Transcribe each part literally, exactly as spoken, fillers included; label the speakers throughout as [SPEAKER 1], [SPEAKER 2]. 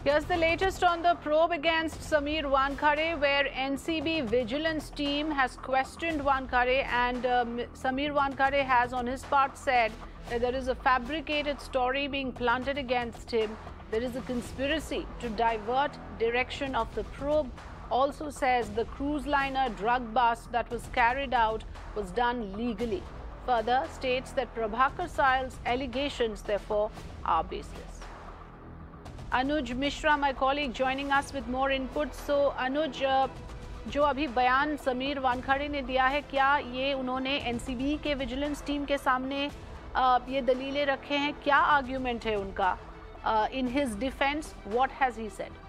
[SPEAKER 1] Here's the latest on the probe against Sameer Wankhede, where N C B vigilance team has questioned Wankhede, and um, Sameer Wankhede has on his part said that there is a fabricated story being planted against him. There is a conspiracy to divert direction of the probe. Also says the cruise liner drug bust that was carried out was done legally. Further states that Prabhakar Sahal's allegations therefore are baseless. Anuj Mishra, my colleague, joining us with more input. So, Anuj, uh, जो अभी बयान समीर वानखेड़े ने दिया है, क्या ये उन्होंने NCB के विजिलेंस टीम के सामने uh, ये दलीलें रखे हैं? क्या आर्ग्यूमेंट है उनका? In his defence, what has he said?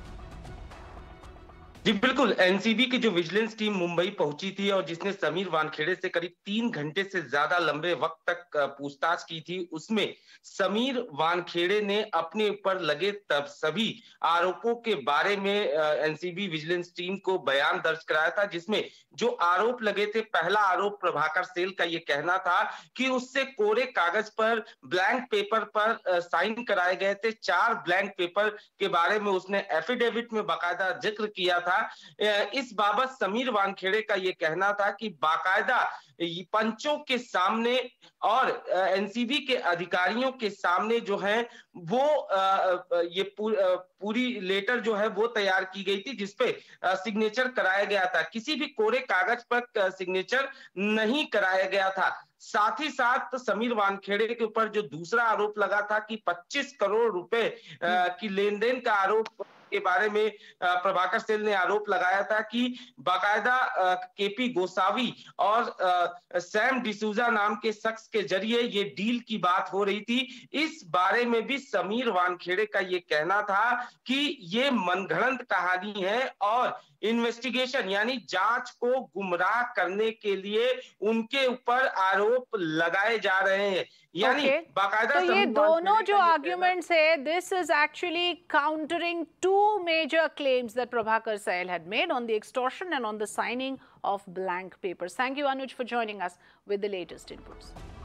[SPEAKER 2] जी बिल्कुल, एनसीबी की जो विजिलेंस टीम मुंबई पहुंची थी और जिसने समीर वानखेड़े से करीब तीन घंटे से ज्यादा लंबे वक्त तक पूछताछ की थी, उसमें समीर वानखेड़े ने अपने ऊपर लगे तब सभी आरोपों के बारे में एनसीबी विजिलेंस टीम को बयान दर्ज कराया था, जिसमें जो आरोप लगे थे, पहला आरोप प्रभाकर सेल का ये कहना था कि उससे कोरे कागज पर ब्लैंक पेपर पर साइन कराए गए थे। चार ब्लैंक पेपर के बारे में उसने एफिडेविट में बाकायदा जिक्र किया था। इस बाबत समीर वानखेड़े का यह कहना था कि बाकायदा पंचों के सामने और एनसीबी के अधिकारियों के सामने जो है वो ये पूरी लेटर जो है वो तैयार की गई थी, जिसपे सिग्नेचर कराया गया था। किसी भी कोरे कागज पर सिग्नेचर नहीं कराया गया था। साथ ही साथ समीर वानखेड़े के ऊपर जो दूसरा आरोप लगा था कि पच्चीस करोड़ रुपए की लेन देन का आरोप के बारे में प्रभाकर सेल ने आरोप लगाया था कि बाकायदा केपी गोसावी और सैम डिसूजा नाम के शख्स के जरिए ये डील की बात हो रही थी। इस बारे में भी समीर वानखेड़े का ये कहना था कि ये मनगढ़ंत कहानी है और इन्वेस्टिगेशन यानी जांच को गुमराह करने के लिए उनके ऊपर आरोप लगाए जा रहे हैं। यानी
[SPEAKER 1] okay.
[SPEAKER 2] बाकायदा
[SPEAKER 1] तो ये दोनों जो आर्ग्यूमेंट्स है, this is actually countering two major claims that Prabhakar Sahal had made on the extortion and on the signing of blank papers. Thank you, Anuj, for joining us with the latest inputs.